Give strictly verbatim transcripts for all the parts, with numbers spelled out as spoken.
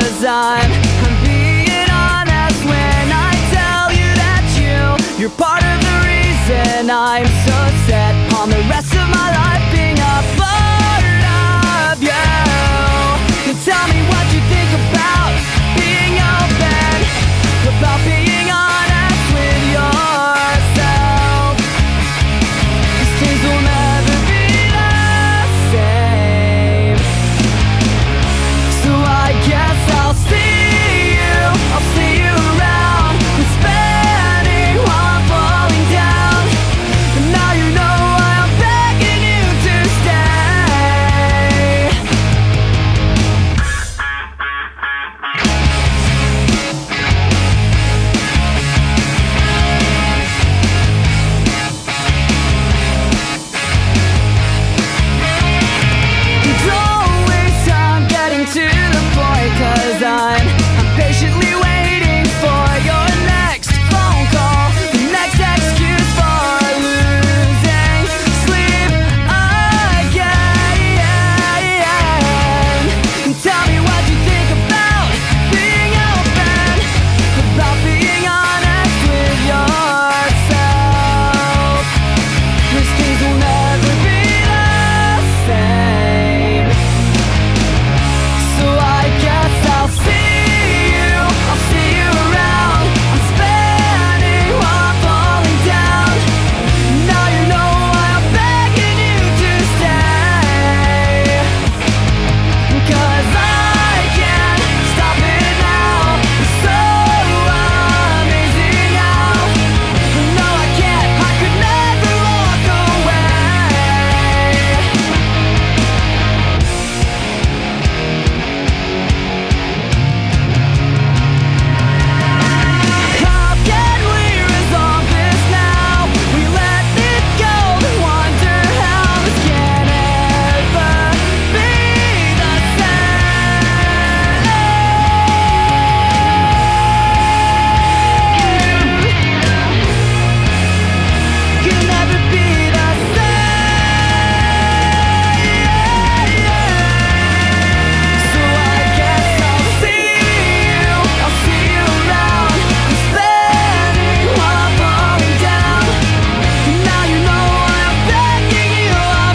'cause I'm, I'm being honest when I tell you that you, you're part of the reason I'm so set on the rest of my life being a part of you. You tell me what you think about being open, about being honest with yourself. These things will never be the same. So I guess I'll see you, I'll see you around. I'm spinning while I'm falling down. And now you know why I'm begging you to stay. Don't waste time getting to the point, 'cause I'm, I'm patiently waiting for your next phone call, the next excuse for losing sleep again. Tell me what you think about being open, about being honest with yourself. These things will never be the same. So I guess I'll see you, I'll see you around. I'm spinning while I'm falling down. Now you know why I'm begging you to stay. 'Cause I can't stop it now. It's so amazing how. No, I can't, I could never walk away. How can we resolve this now? We let it go and wonder how this can ever be the same. Can never be the same. So I guess I'll see you, I'll see you around. I'm spinning while I'm falling down. Now you know why I'm begging you, I'm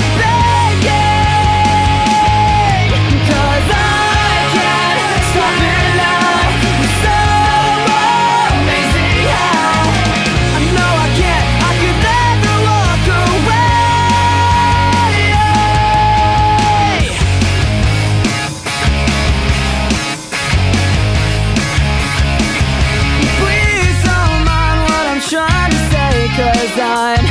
begging. 'Cause I can't stop it now. It's so amazing how. I know I can't, I could never walk away. Please don't mind what I'm trying to say, 'cause I'm